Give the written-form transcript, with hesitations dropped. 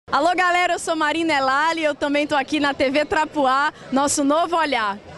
Alô galera, eu sou Marina Elali, eu também estou aqui na TV Trapuá, nosso novo olhar.